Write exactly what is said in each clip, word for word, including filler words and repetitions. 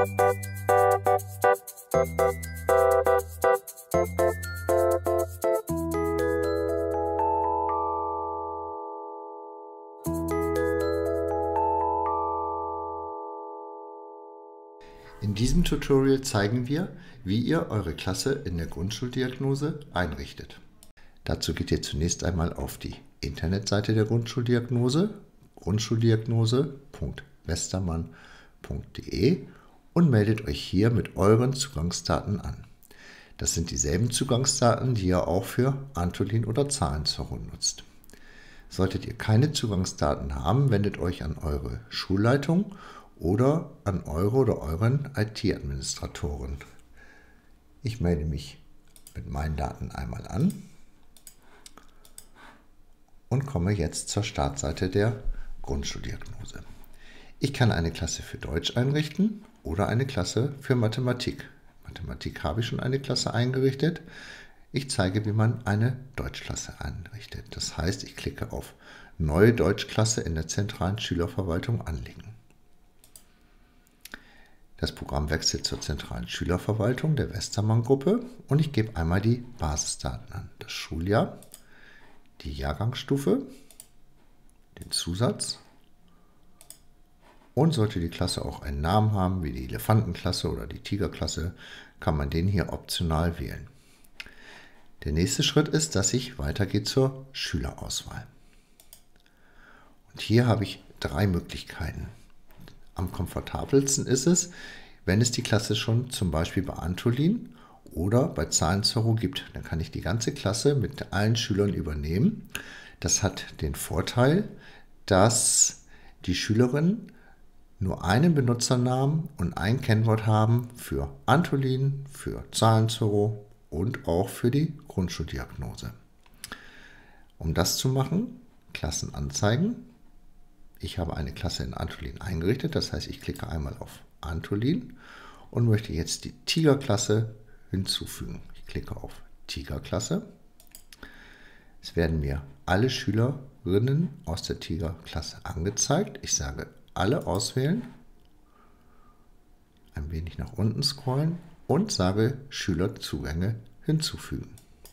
In diesem Tutorial zeigen wir, wie ihr eure Klasse in der Grundschuldiagnose einrichtet. Dazu geht ihr zunächst einmal auf die Internetseite der Grundschuldiagnose, grundschuldiagnose punkt westermann punkt de, und meldet euch hier mit euren Zugangsdaten an. Das sind dieselben Zugangsdaten, die ihr auch für Antolin oder Zahlenzorro nutzt. Solltet ihr keine Zugangsdaten haben, wendet euch an eure Schulleitung oder an eure oder euren I T-Administratoren. Ich melde mich mit meinen Daten einmal an und komme jetzt zur Startseite der Grundschuldiagnose. Ich kann eine Klasse für Deutsch einrichten oder eine Klasse für Mathematik. Mathematik habe ich schon eine Klasse eingerichtet. Ich zeige, wie man eine Deutschklasse einrichtet. Das heißt, ich klicke auf Neue Deutschklasse in der zentralen Schülerverwaltung anlegen. Das Programm wechselt zur zentralen Schülerverwaltung der Westermann-Gruppe und ich gebe einmal die Basisdaten an. Das Schuljahr, die Jahrgangsstufe, den Zusatz und sollte die Klasse auch einen Namen haben, wie die Elefantenklasse oder die Tigerklasse, kann man den hier optional wählen. Der nächste Schritt ist, dass ich weitergehe zur Schülerauswahl. Und hier habe ich drei Möglichkeiten. Am komfortabelsten ist es, wenn es die Klasse schon zum Beispiel bei Antolin oder bei Zahlenzorro gibt. Dann kann ich die ganze Klasse mit allen Schülern übernehmen. Das hat den Vorteil, dass die Schülerinnen nur einen Benutzernamen und ein Kennwort haben für Antolin, für Zahlenzorro und auch für die Grundschuldiagnose. Um das zu machen, Klassen anzeigen. Ich habe eine Klasse in Antolin eingerichtet, das heißt, ich klicke einmal auf Antolin und möchte jetzt die Tigerklasse hinzufügen. Ich klicke auf Tigerklasse. Es werden mir alle Schülerinnen aus der Tigerklasse angezeigt. Ich sage alle auswählen, ein wenig nach unten scrollen und sage Schülerzugänge hinzufügen.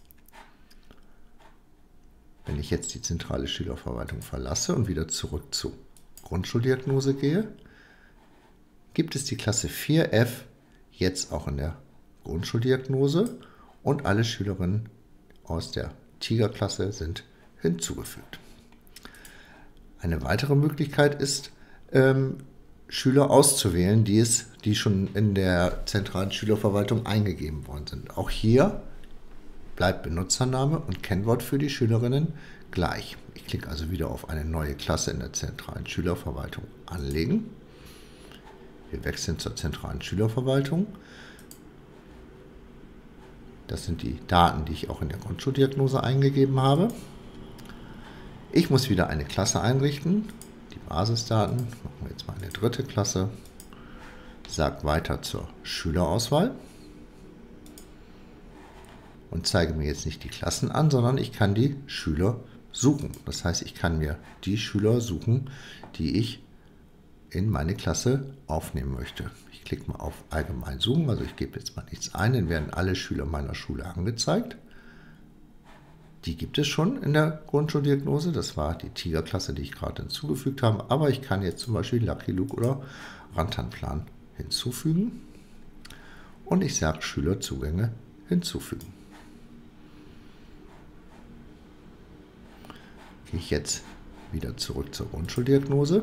Wenn ich jetzt die zentrale Schülerverwaltung verlasse und wieder zurück zur Grundschuldiagnose gehe, gibt es die Klasse vier F jetzt auch in der Grundschuldiagnose und alle Schülerinnen aus der Tigerklasse sind hinzugefügt. Eine weitere Möglichkeit ist, ähm, Schüler auszuwählen, die, es, die schon in der zentralen Schülerverwaltung eingegeben worden sind. Auch hier bleibt Benutzername und Kennwort für die Schülerinnen gleich. Ich klicke also wieder auf eine neue Klasse in der zentralen Schülerverwaltung anlegen. Wir wechseln zur zentralen Schülerverwaltung. Das sind die Daten, die ich auch in der Grundschuldiagnose eingegeben habe. Ich muss wieder eine Klasse einrichten. Die Basisdaten, machen wir jetzt mal eine dritte Klasse. Sage weiter zur Schülerauswahl. Und zeige mir jetzt nicht die Klassen an, sondern ich kann die Schüler suchen. Das heißt, ich kann mir die Schüler suchen, die ich in meine Klasse aufnehmen möchte. Ich klicke mal auf Allgemein suchen, also ich gebe jetzt mal nichts ein, dann werden alle Schüler meiner Schule angezeigt. Die gibt es schon in der Grundschuldiagnose, das war die Tigerklasse, die ich gerade hinzugefügt habe, aber ich kann jetzt zum Beispiel Lucky Luke oder Rantanplan hinzufügen und ich sage Schülerzugänge hinzufügen. Gehe ich jetzt wieder zurück zur Grundschuldiagnose,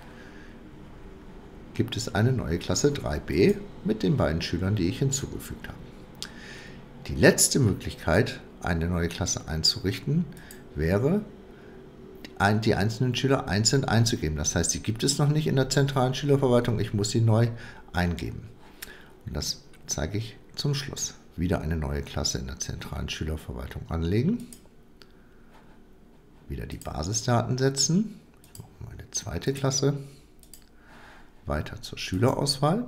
gibt es eine neue Klasse drei b mit den beiden Schülern, die ich hinzugefügt habe. Die letzte Möglichkeit, eine neue Klasse einzurichten, wäre, die einzelnen Schüler einzeln einzugeben. Das heißt, die gibt es noch nicht in der zentralen Schülerverwaltung, ich muss sie neu eingeben. Und das zeige ich zum Schluss. Wieder eine neue Klasse in der zentralen Schülerverwaltung anlegen. Wieder die Basisdaten setzen. Ich mache mal eine zweite Klasse. Weiter zur Schülerauswahl.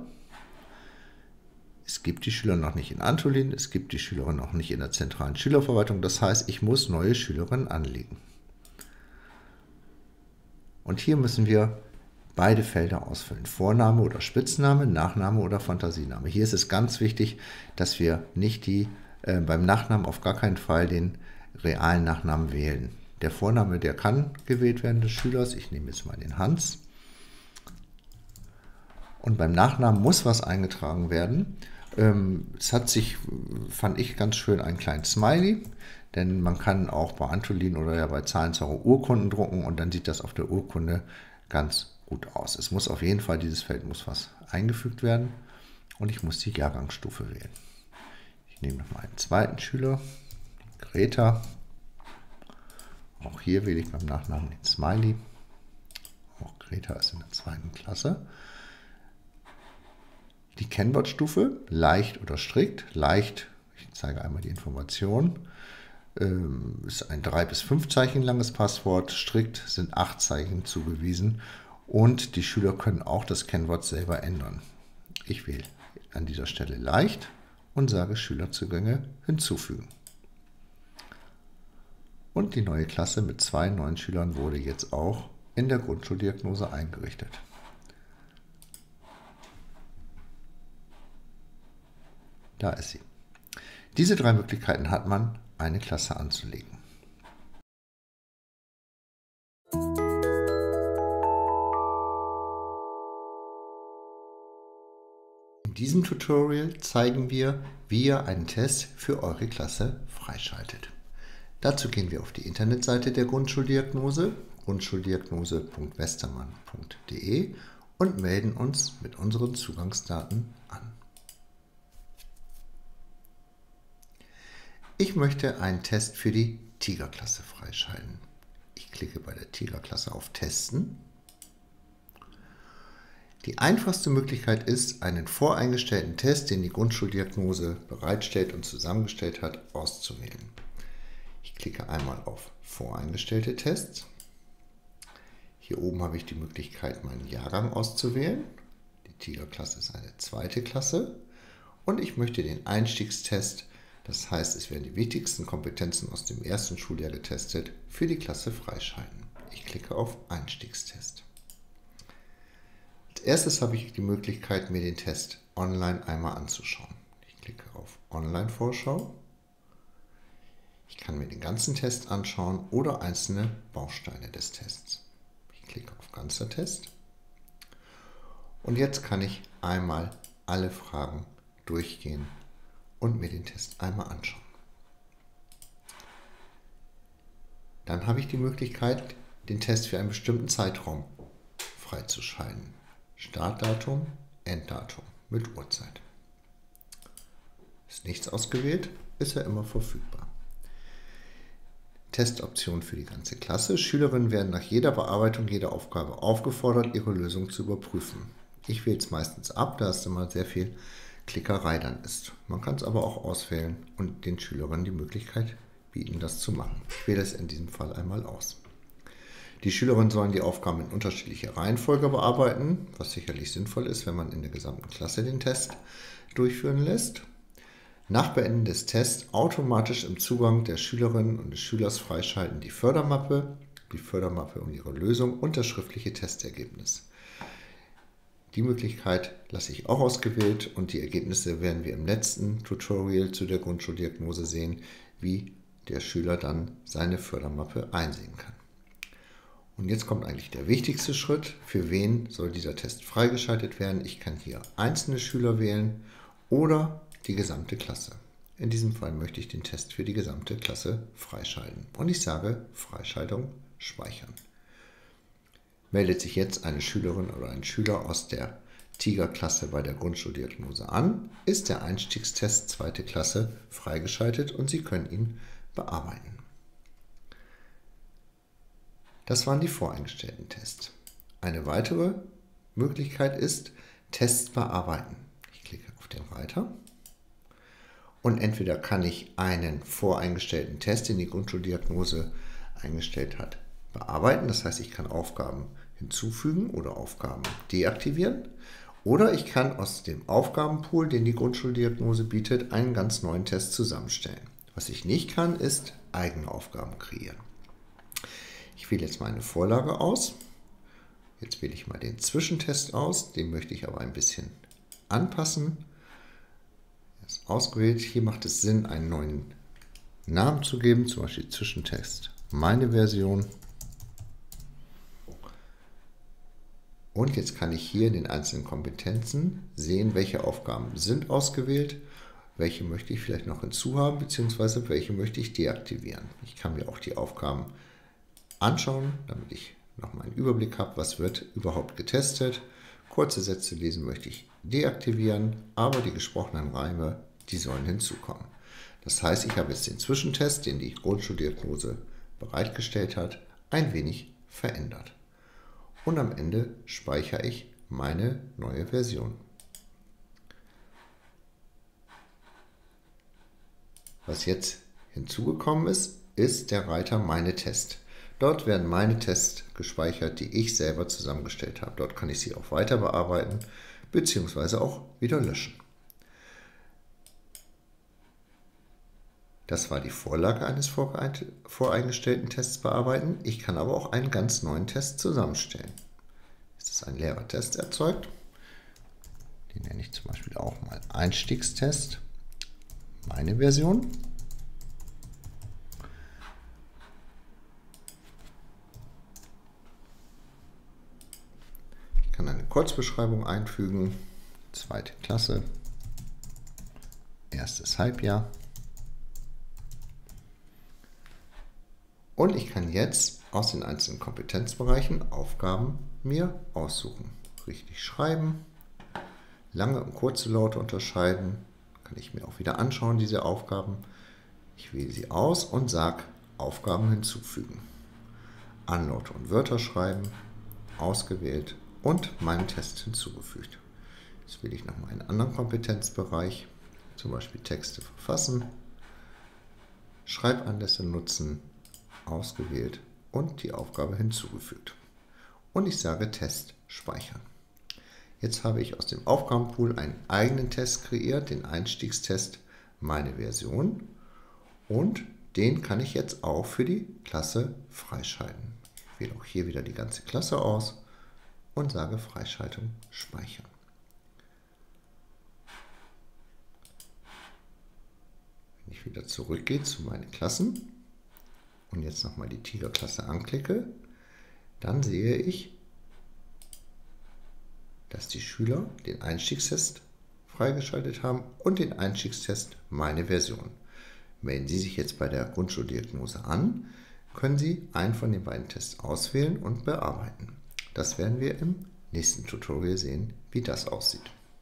Es gibt die Schüler noch nicht in Antolin, es gibt die Schüler noch nicht in der zentralen Schülerverwaltung. Das heißt, ich muss neue Schülerinnen anlegen. Und hier müssen wir beide Felder ausfüllen. Vorname oder Spitzname, Nachname oder Fantasiename. Hier ist es ganz wichtig, dass wir nicht die, äh, beim Nachnamen auf gar keinen Fall den realen Nachnamen wählen. Der Vorname, der kann gewählt werden des Schülers. Ich nehme jetzt mal den Hans. Und beim Nachnamen muss was eingetragen werden. Ähm, es hat sich, fand ich ganz schön, einen kleinen Smiley. Denn man kann auch bei Antolin oder ja bei Zahlenzauber Urkunden drucken und dann sieht das auf der Urkunde ganz gut aus. Es muss auf jeden Fall, dieses Feld muss was eingefügt werden und ich muss die Jahrgangsstufe wählen. Ich nehme noch mal einen zweiten Schüler, Greta. Auch hier wähle ich beim Nachnamen den Smiley. Auch Greta ist in der zweiten Klasse. Die Kennwortstufe, leicht oder strikt. Leicht, ich zeige einmal die Information, ist ein drei bis fünf Zeichen langes Passwort. Strikt sind acht Zeichen zugewiesen und die Schüler können auch das Kennwort selber ändern. Ich wähle an dieser Stelle leicht und sage Schülerzugänge hinzufügen. Und die neue Klasse mit zwei neuen Schülern wurde jetzt auch in der Grundschuldiagnose eingerichtet. Da ist sie. Diese drei Möglichkeiten hat man, eine Klasse anzulegen. In diesem Tutorial zeigen wir, wie ihr einen Test für eure Klasse freischaltet. Dazu gehen wir auf die Internetseite der Grundschuldiagnose, grundschuldiagnose punkt westermann punkt de, und melden uns mit unseren Zugangsdaten an. Ich möchte einen Test für die Tigerklasse freischalten. Ich klicke bei der Tigerklasse auf Testen. Die einfachste Möglichkeit ist, einen voreingestellten Test, den die Grundschuldiagnose bereitstellt und zusammengestellt hat, auszuwählen. Ich klicke einmal auf Voreingestellte Tests. Hier oben habe ich die Möglichkeit, meinen Jahrgang auszuwählen. Die Tigerklasse ist eine zweite Klasse. Und ich möchte den Einstiegstest, das heißt, es werden die wichtigsten Kompetenzen aus dem ersten Schuljahr getestet, für die Klasse freischalten. Ich klicke auf Einstiegstest. Als erstes habe ich die Möglichkeit, mir den Test online einmal anzuschauen. Ich klicke auf Online-Vorschau. Ich kann mir den ganzen Test anschauen oder einzelne Bausteine des Tests. Ich klicke auf Ganzer Test. Und jetzt kann ich einmal alle Fragen durchgehen und mir den Test einmal anschauen. Dann habe ich die Möglichkeit, den Test für einen bestimmten Zeitraum freizuschalten. Startdatum, Enddatum mit Uhrzeit. Ist nichts ausgewählt, ist er immer verfügbar. Testoption für die ganze Klasse. Schülerinnen werden nach jeder Bearbeitung jeder Aufgabe aufgefordert, ihre Lösung zu überprüfen. Ich wähle es meistens ab, da es immer sehr viel Klickerei dann ist. Man kann es aber auch auswählen und den Schülerinnen die Möglichkeit bieten, das zu machen. Ich wähle es in diesem Fall einmal aus. Die Schülerinnen sollen die Aufgaben in unterschiedlicher Reihenfolge bearbeiten, was sicherlich sinnvoll ist, wenn man in der gesamten Klasse den Test durchführen lässt. Nach Beenden des Tests automatisch im Zugang der Schülerinnen und des Schülers freischalten die Fördermappe, die Fördermappe und ihre Lösung und das schriftliche Testergebnis. Die Möglichkeit lasse ich auch ausgewählt und die Ergebnisse werden wir im letzten Tutorial zu der Grundschuldiagnose sehen, wie der Schüler dann seine Fördermappe einsehen kann. Und jetzt kommt eigentlich der wichtigste Schritt. Für wen soll dieser Test freigeschaltet werden? Ich kann hier einzelne Schüler wählen oder die gesamte Klasse. In diesem Fall möchte ich den Test für die gesamte Klasse freischalten. Und ich sage Freischaltung speichern. Meldet sich jetzt eine Schülerin oder ein Schüler aus der Tigerklasse bei der Grundschuldiagnose an, ist der Einstiegstest zweite Klasse freigeschaltet und Sie können ihn bearbeiten. Das waren die voreingestellten Tests. Eine weitere Möglichkeit ist Tests bearbeiten. Ich klicke auf den Reiter und entweder kann ich einen voreingestellten Test, den die Grundschuldiagnose eingestellt hat, bearbeiten. Das heißt, ich kann Aufgaben hinzufügen oder Aufgaben deaktivieren. Oder ich kann aus dem Aufgabenpool, den die Grundschuldiagnose bietet, einen ganz neuen Test zusammenstellen. Was ich nicht kann, ist eigene Aufgaben kreieren. Ich wähle jetzt meine Vorlage aus Jetzt wähle ich mal den Zwischentest aus, den möchte ich aber ein bisschen anpassen. Er ist ausgewählt. Hier macht es Sinn, einen neuen Namen zu geben, zum Beispiel Zwischentest meine Version. Und jetzt kann ich hier in den einzelnen Kompetenzen sehen, welche Aufgaben sind ausgewählt, welche möchte ich vielleicht noch hinzuhaben, beziehungsweise welche möchte ich deaktivieren. Ich kann mir auch die Aufgaben anschauen, damit ich nochmal einen Überblick habe, was wird überhaupt getestet. Kurze Sätze lesen möchte ich deaktivieren, aber die gesprochenen Reime, die sollen hinzukommen. Das heißt, ich habe jetzt den Zwischentest, den die Grundschuldiagnose bereitgestellt hat, ein wenig verändert. Und am Ende speichere ich meine neue Version. Was jetzt hinzugekommen ist, ist der Reiter Meine Test. Dort werden meine Tests gespeichert, die ich selber zusammengestellt habe. Dort kann ich sie auch weiter bearbeiten bzw. auch wieder löschen. Das war die Vorlage eines voreingestellten Tests bearbeiten. Ich kann aber auch einen ganz neuen Test zusammenstellen. Es ist ein leerer Test erzeugt. Den nenne ich zum Beispiel auch mal Einstiegstest. Meine Version. Ich kann eine Kurzbeschreibung einfügen. Zweite Klasse. Erstes Halbjahr. Und ich kann jetzt aus den einzelnen Kompetenzbereichen Aufgaben mir aussuchen. Richtig schreiben, lange und kurze Laute unterscheiden. Kann ich mir auch wieder anschauen, diese Aufgaben. Ich wähle sie aus und sage Aufgaben hinzufügen. Anlaute und Wörter schreiben, ausgewählt und meinen Test hinzugefügt. Jetzt wähle ich nochmal einen anderen Kompetenzbereich, zum Beispiel Texte verfassen, Schreibanlässe nutzen, ausgewählt und die Aufgabe hinzugefügt. Und ich sage Test speichern. Jetzt habe ich aus dem Aufgabenpool einen eigenen Test kreiert, den Einstiegstest meine Version. Und den kann ich jetzt auch für die Klasse freischalten. Ich wähle auch hier wieder die ganze Klasse aus und sage Freischaltung speichern. Wenn ich wieder zurückgehe zu meinen Klassen und jetzt nochmal die Tigerklasse anklicke, dann sehe ich, dass die Schüler den Einstiegstest freigeschaltet haben und den Einstiegstest meine Version. Melden Sie sich jetzt bei der Grundschuldiagnose an, können Sie einen von den beiden Tests auswählen und bearbeiten. Das werden wir im nächsten Tutorial sehen, wie das aussieht.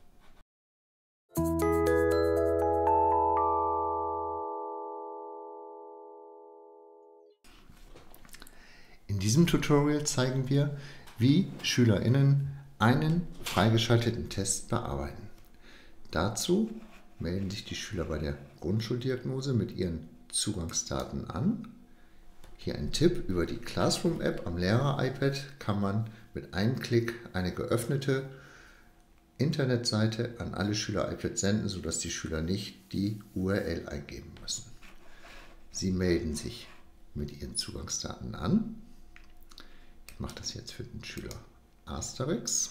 In diesem Tutorial zeigen wir, wie SchülerInnen einen freigeschalteten Test bearbeiten. Dazu melden sich die Schüler bei der Grundschuldiagnose mit ihren Zugangsdaten an. Hier ein Tipp: Über die Classroom-App am Lehrer-iPad kann man mit einem Klick eine geöffnete Internetseite an alle Schüler-iPads senden, sodass die Schüler nicht die U R L eingeben müssen. Sie melden sich mit ihren Zugangsdaten an. Ich mache das jetzt für den Schüler Asterix.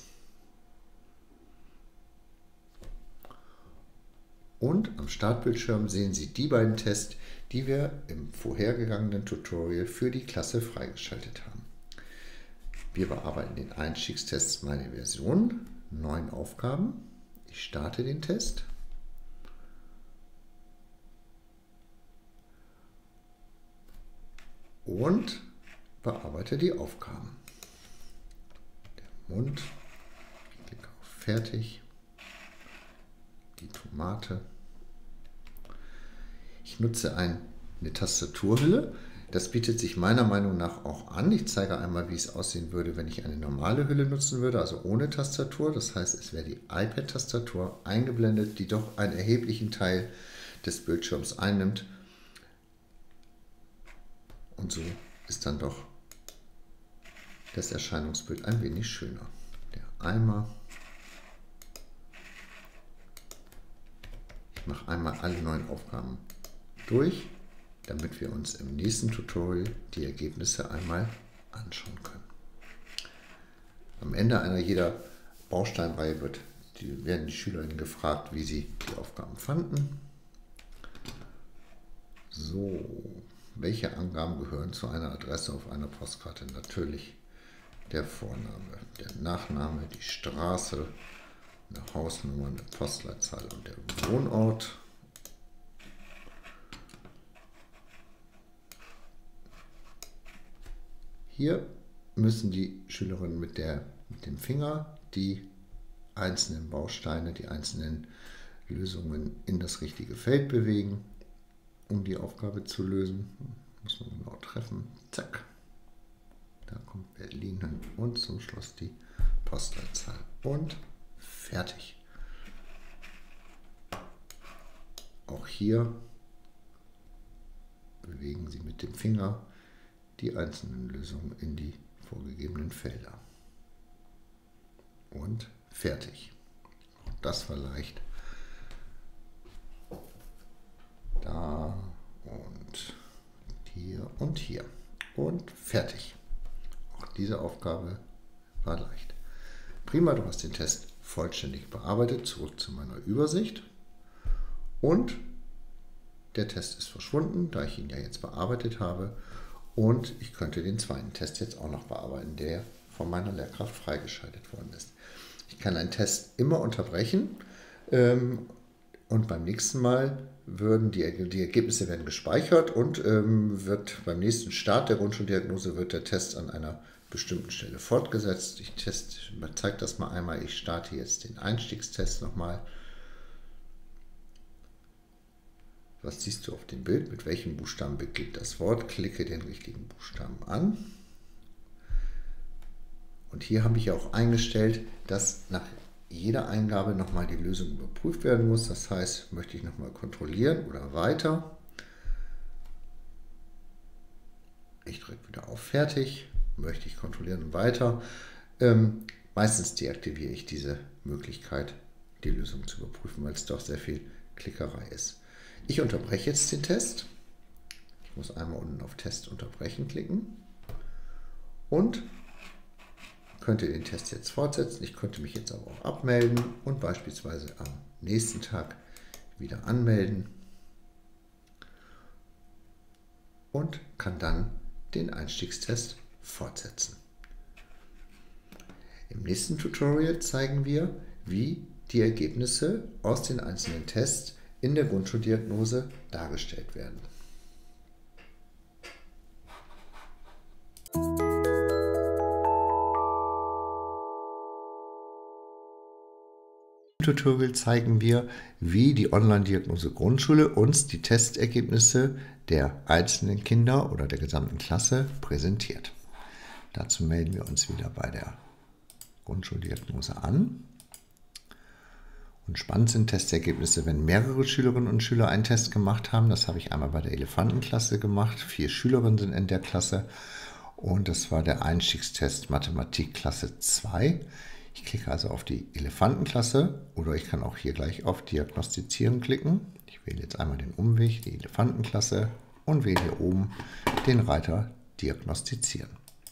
Und am Startbildschirm sehen Sie die beiden Tests, die wir im vorhergegangenen Tutorial für die Klasse freigeschaltet haben. Wir bearbeiten den Einstiegstest meine Version, neun Aufgaben. Ich starte den Test. Und bearbeite die Aufgaben. Der Mund, ich klicke auf Fertig, die Tomate. Ich nutze ein, eine Tastaturhülle. Das bietet sich meiner Meinung nach auch an. Ich zeige einmal, wie es aussehen würde, wenn ich eine normale Hülle nutzen würde, also ohne Tastatur. Das heißt, es wäre die iPad-Tastatur eingeblendet, die doch einen erheblichen Teil des Bildschirms einnimmt. Und so ist dann doch das Erscheinungsbild ein wenig schöner. Der Eimer. Ich mache einmal alle neun Aufgaben durch, damit wir uns im nächsten Tutorial die Ergebnisse einmal anschauen können. Am Ende einer jeder Bausteinreihe wird, die, werden die Schülerinnen gefragt, wie sie die Aufgaben fanden. So, welche Angaben gehören zu einer Adresse auf einer Postkarte? Natürlich der Vorname, der Nachname, die Straße, eine Hausnummer, eine Postleitzahl und der Wohnort. Hier müssen die Schülerinnen mit, der, mit dem Finger die einzelnen Bausteine, die einzelnen Lösungen in das richtige Feld bewegen, um die Aufgabe zu lösen. Muss man genau treffen. Zack. Da kommt Berlin hin und zum Schluss die Postleitzahl. Und fertig. Auch hier bewegen Sie mit dem Finger die einzelnen Lösungen in die vorgegebenen Felder. Und fertig. Auch das war leicht. Da und hier und hier. Und fertig. Auch diese Aufgabe war leicht. Prima, du hast den Test vollständig bearbeitet. Zurück zu meiner Übersicht. Und der Test ist verschwunden, da ich ihn ja jetzt bearbeitet habe. Und ich könnte den zweiten Test jetzt auch noch bearbeiten, der von meiner Lehrkraft freigeschaltet worden ist. Ich kann einen Test immer unterbrechen ähm, und beim nächsten Mal würden die, die Ergebnisse werden gespeichert und ähm, wird beim nächsten Start der Grundschuldiagnose wird der Test an einer bestimmten Stelle fortgesetzt. Ich zeige das mal einmal. Ich starte jetzt den Einstiegstest nochmal. Was siehst du auf dem Bild? Mit welchem Buchstaben beginnt das Wort? Klicke den richtigen Buchstaben an. Und hier habe ich auch eingestellt, dass nach jeder Eingabe nochmal die Lösung überprüft werden muss. Das heißt, möchte ich nochmal kontrollieren oder weiter. Ich drücke wieder auf Fertig. Möchte ich kontrollieren und weiter. Ähm, meistens deaktiviere ich diese Möglichkeit, die Lösung zu überprüfen, weil es doch sehr viel Klickerei ist. Ich unterbreche jetzt den Test. Ich muss einmal unten auf Test unterbrechen klicken und könnte den Test jetzt fortsetzen. Ich könnte mich jetzt aber auch abmelden und beispielsweise am nächsten Tag wieder anmelden und kann dann den Einstiegstest fortsetzen. Im nächsten Tutorial zeigen wir, wie die Ergebnisse aus den einzelnen Tests in der Grundschuldiagnose dargestellt werden. Im Tutorial zeigen wir, wie die Online-Diagnose Grundschule uns die Testergebnisse der einzelnen Kinder oder der gesamten Klasse präsentiert. Dazu melden wir uns wieder bei der Grundschuldiagnose an. Und spannend sind Testergebnisse, wenn mehrere Schülerinnen und Schüler einen Test gemacht haben. Das habe ich einmal bei der Elefantenklasse gemacht. Vier Schülerinnen sind in der Klasse. Und das war der Einstiegstest Mathematik Klasse zwei. Ich klicke also auf die Elefantenklasse oder ich kann auch hier gleich auf Diagnostizieren klicken. Ich wähle jetzt einmal den Umweg, die Elefantenklasse und wähle hier oben den Reiter Diagnostizieren.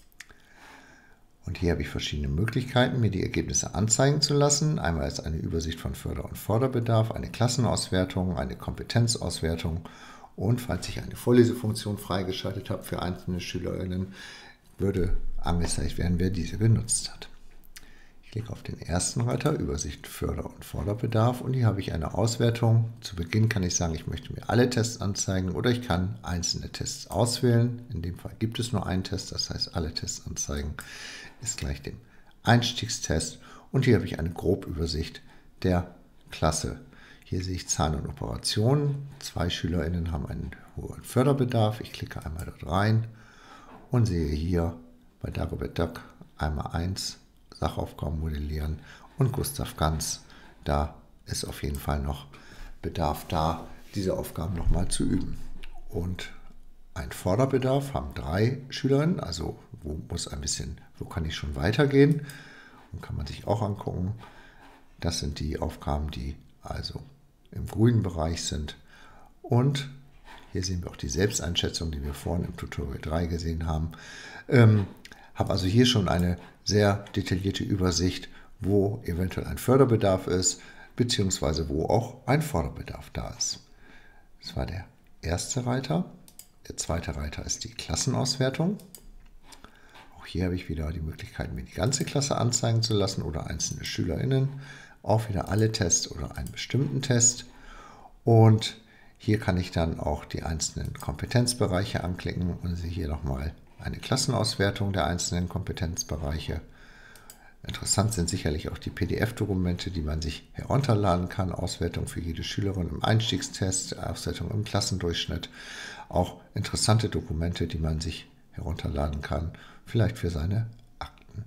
Und hier habe ich verschiedene Möglichkeiten, mir die Ergebnisse anzeigen zu lassen. Einmal ist eine Übersicht von Förder- und Forderbedarf, eine Klassenauswertung, eine Kompetenzauswertung und falls ich eine Vorlesefunktion freigeschaltet habe für einzelne SchülerInnen, würde angezeigt werden, wer diese genutzt hat. Ich klicke auf den ersten Reiter, Übersicht Förder- und Forderbedarf und hier habe ich eine Auswertung. Zu Beginn kann ich sagen, ich möchte mir alle Tests anzeigen oder ich kann einzelne Tests auswählen. In dem Fall gibt es nur einen Test, das heißt alle Tests anzeigen ist gleich dem Einstiegstest und hier habe ich eine Grobübersicht der Klasse. Hier sehe ich Zahlen und Operationen. Zwei SchülerInnen haben einen hohen Förderbedarf. Ich klicke einmal dort rein und sehe hier bei Dagobert Duck einmal eins, Sachaufgaben modellieren und Gustav Ganz. Da ist auf jeden Fall noch Bedarf da, diese Aufgaben nochmal zu üben. Und ein Forderbedarf haben drei Schülerinnen, also wo muss ein bisschen, wo kann ich schon weitergehen und kann man sich auch angucken. Das sind die Aufgaben, die also im grünen Bereich sind. Und hier sehen wir auch die Selbsteinschätzung, die wir vorhin im Tutorial drei gesehen haben. Ähm, Habe also hier schon eine sehr detaillierte Übersicht, wo eventuell ein Förderbedarf ist, beziehungsweise wo auch ein Forderbedarf da ist. Das war der erste Reiter. Der zweite Reiter ist die Klassenauswertung. Auch hier habe ich wieder die Möglichkeit, mir die ganze Klasse anzeigen zu lassen oder einzelne SchülerInnen. Auch wieder alle Tests oder einen bestimmten Test. Und hier kann ich dann auch die einzelnen Kompetenzbereiche anklicken und sehe hier nochmal eine Klassenauswertung der einzelnen Kompetenzbereiche. Interessant sind sicherlich auch die P D F-Dokumente, die man sich herunterladen kann. Auswertung für jede Schülerin im Einstiegstest, Auswertung im Klassendurchschnitt. Auch interessante Dokumente, die man sich herunterladen kann, vielleicht für seine Akten.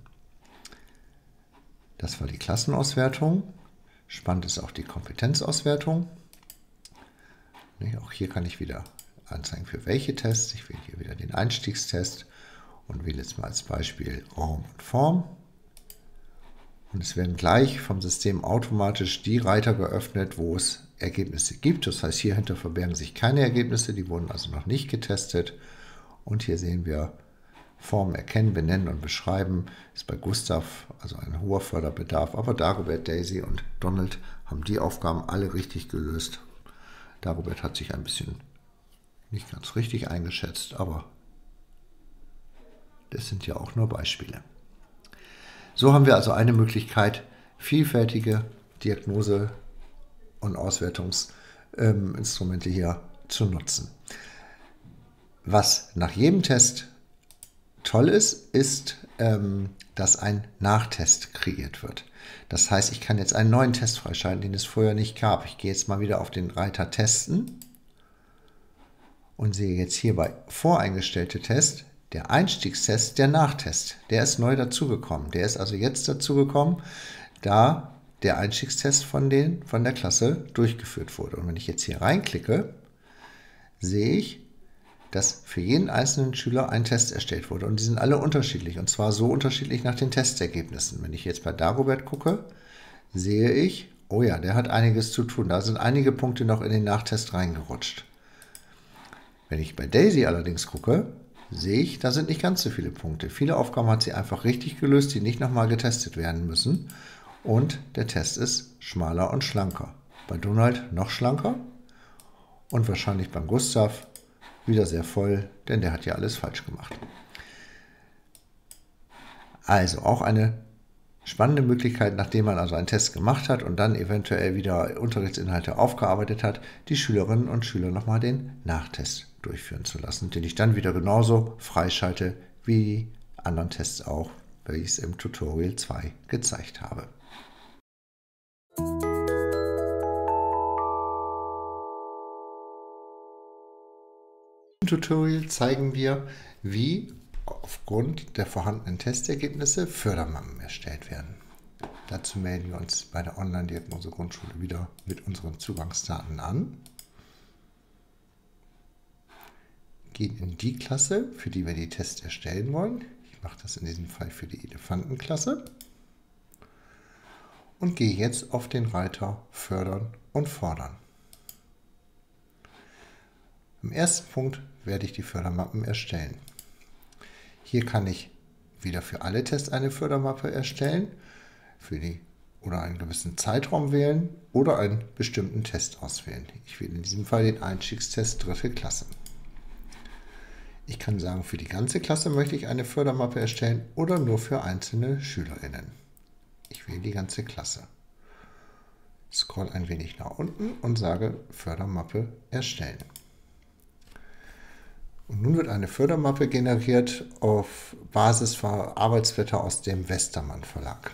Das war die Klassenauswertung. Spannend ist auch die Kompetenzauswertung. Auch hier kann ich wieder anzeigen, für welche Tests. Ich wähle hier wieder den Einstiegstest und wähle jetzt mal als Beispiel Raum und Form. Und es werden gleich vom System automatisch die Reiter geöffnet, wo es Ergebnisse gibt. Das heißt, hier hinter verbergen sich keine Ergebnisse, die wurden also noch nicht getestet. Und hier sehen wir Formen erkennen, benennen und beschreiben. Ist bei Gustav also ein hoher Förderbedarf, aber Dagobert, Daisy und Donald haben die Aufgaben alle richtig gelöst. Dagobert hat sich ein bisschen nicht ganz richtig eingeschätzt, aber das sind ja auch nur Beispiele. So haben wir also eine Möglichkeit, vielfältige Diagnose- und Auswertungsinstrumente hier zu nutzen. Was nach jedem Test toll ist, ist, dass ein Nachtest kreiert wird. Das heißt, ich kann jetzt einen neuen Test freischalten, den es vorher nicht gab. Ich gehe jetzt mal wieder auf den Reiter Testen und sehe jetzt hier bei voreingestellte Test, der Einstiegstest, der Nachtest. Der ist neu dazugekommen. Der ist also jetzt dazugekommen, da der Einstiegstest von, den, von der Klasse durchgeführt wurde. Und wenn ich jetzt hier reinklicke, sehe ich, dass für jeden einzelnen Schüler ein Test erstellt wurde. Und die sind alle unterschiedlich. Und zwar so unterschiedlich nach den Testergebnissen. Wenn ich jetzt bei Dagobert gucke, sehe ich, oh ja, der hat einiges zu tun. Da sind einige Punkte noch in den Nachtest reingerutscht. Wenn ich bei Daisy allerdings gucke, sehe ich, da sind nicht ganz so viele Punkte. Viele Aufgaben hat sie einfach richtig gelöst, die nicht nochmal getestet werden müssen. Und der Test ist schmaler und schlanker. Bei Donald noch schlanker und wahrscheinlich beim Gustav wieder sehr voll, denn der hat ja alles falsch gemacht. Also auch eine spannende Möglichkeit, nachdem man also einen Test gemacht hat und dann eventuell wieder Unterrichtsinhalte aufgearbeitet hat, die Schülerinnen und Schüler nochmal den Nachtest durchführen zu lassen, den ich dann wieder genauso freischalte wie die anderen Tests auch, wie ich es im Tutorial zwei gezeigt habe. Im Tutorial zeigen wir, wie aufgrund der vorhandenen Testergebnisse Fördermappen erstellt werden. Dazu melden wir uns bei der Online-Diagnose Grundschule wieder mit unseren Zugangsdaten an, gehen in die Klasse, für die wir die Tests erstellen wollen. Ich mache das in diesem Fall für die Elefantenklasse und gehe jetzt auf den Reiter Fördern und Fordern. Im ersten Punkt werde ich die Fördermappen erstellen. Hier kann ich wieder für alle Tests eine Fördermappe erstellen, für die oder einen gewissen Zeitraum wählen oder einen bestimmten Test auswählen. Ich wähle in diesem Fall den Einstiegstest dritte Klasse. Ich kann sagen, für die ganze Klasse möchte ich eine Fördermappe erstellen oder nur für einzelne SchülerInnen. Ich wähle die ganze Klasse. Scroll ein wenig nach unten und sage Fördermappe erstellen. Und nun wird eine Fördermappe generiert auf Basis von Arbeitsblätter aus dem Westermann Verlag.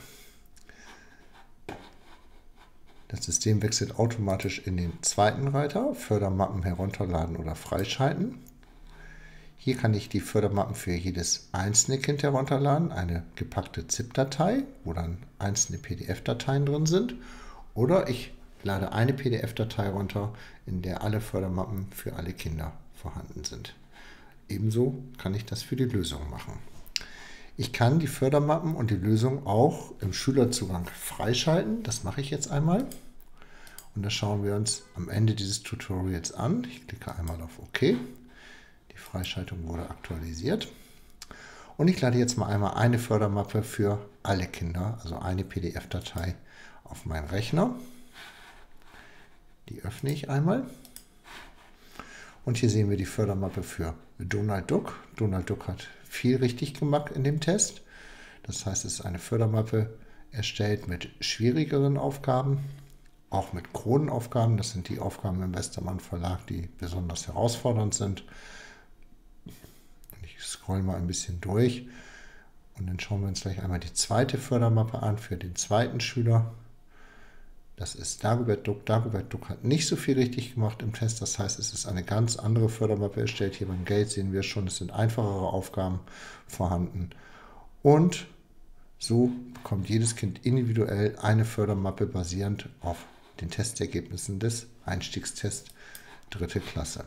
Das System wechselt automatisch in den zweiten Reiter, Fördermappen herunterladen oder freischalten. Hier kann ich die Fördermappen für jedes einzelne Kind herunterladen, eine gepackte ZIP-Datei, wo dann einzelne P D F-Dateien drin sind. Oder ich lade eine P D F-Datei runter, in der alle Fördermappen für alle Kinder vorhanden sind. Ebenso kann ich das für die Lösung machen. Ich kann die Fördermappen und die Lösung auch im Schülerzugang freischalten. Das mache ich jetzt einmal. Und das schauen wir uns am Ende dieses Tutorials an. Ich klicke einmal auf OK. Die Freischaltung wurde aktualisiert. Und ich lade jetzt mal einmal eine Fördermappe für alle Kinder, also eine P D F-Datei auf meinen Rechner. Die öffne ich einmal. Und hier sehen wir die Fördermappe für Donald Duck. Donald Duck hat viel richtig gemacht in dem Test. Das heißt, es ist eine Fördermappe erstellt mit schwierigeren Aufgaben, auch mit Kronenaufgaben. Das sind die Aufgaben im Westermann Verlag, die besonders herausfordernd sind. Ich scroll mal ein bisschen durch und dann schauen wir uns gleich einmal die zweite Fördermappe an für den zweiten Schüler. Das ist Dagobert Duck. Dagobert Duck hat nicht so viel richtig gemacht im Test. Das heißt, es ist eine ganz andere Fördermappe erstellt. Hier beim Geld sehen wir schon, es sind einfachere Aufgaben vorhanden. Und so bekommt jedes Kind individuell eine Fördermappe basierend auf den Testergebnissen des Einstiegstests dritte Klasse.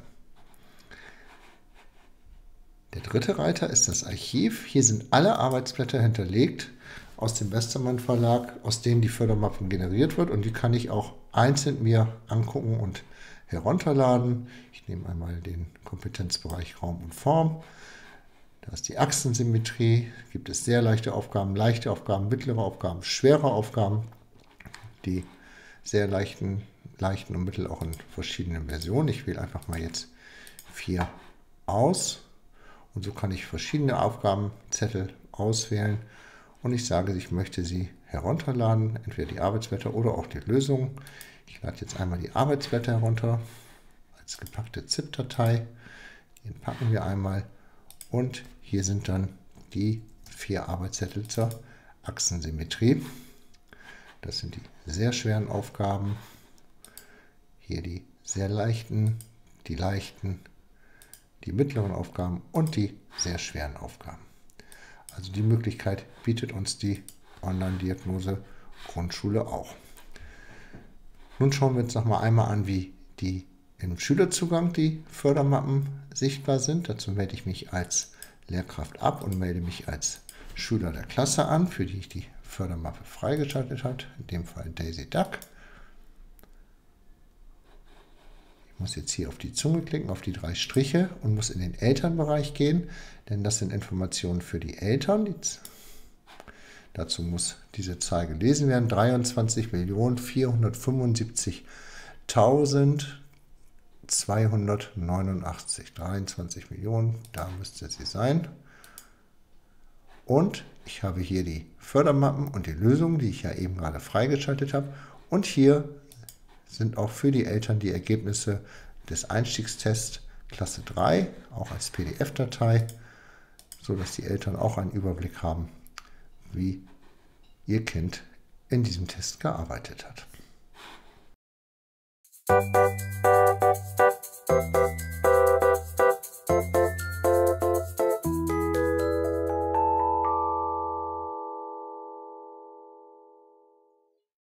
Der dritte Reiter ist das Archiv. Hier sind alle Arbeitsblätter hinterlegt aus dem Westermann Verlag, aus denen die Fördermappen generiert wird. Und die kann ich auch einzeln mir angucken und herunterladen. Ich nehme einmal den Kompetenzbereich Raum und Form. Da ist die Achsensymmetrie. Gibt es sehr leichte Aufgaben, leichte Aufgaben, mittlere Aufgaben, schwere Aufgaben. Die sehr leichten, leichten und mittel auch in verschiedenen Versionen. Ich wähle einfach mal jetzt vier aus. Und so kann ich verschiedene Aufgabenzettel auswählen. Und ich sage, ich möchte sie herunterladen, entweder die Arbeitsblätter oder auch die Lösung. Ich lade jetzt einmal die Arbeitsblätter herunter als gepackte ZIP-Datei. Den packen wir einmal und hier sind dann die vier Arbeitszettel zur Achsensymmetrie. Das sind die sehr schweren Aufgaben, hier die sehr leichten, die leichten, die mittleren Aufgaben und die sehr schweren Aufgaben. Also die Möglichkeit bietet uns die Online-Diagnose Grundschule auch. Nun schauen wir uns noch mal einmal an, wie die im Schülerzugang die Fördermappen sichtbar sind. Dazu melde ich mich als Lehrkraft ab und melde mich als Schüler der Klasse an, für die ich die Fördermappe freigeschaltet habe, in dem Fall Daisy Duck. Ich muss jetzt hier auf die Zunge klicken, auf die drei Striche und muss in den Elternbereich gehen, denn das sind Informationen für die Eltern. Die, dazu muss diese Zahl gelesen werden. dreiundzwanzig Millionen vierhundertfünfundsiebzigtausendzweihundertneunundachtzig. dreiundzwanzig Millionen, da müsste sie sein. Und ich habe hier die Fördermappen und die Lösungen, die ich ja eben gerade freigeschaltet habe. Und hier sind auch für die Eltern die Ergebnisse des Einstiegstests Klasse drei, auch als P D F-Datei, sodass die Eltern auch einen Überblick haben, wie ihr Kind in diesem Test gearbeitet hat.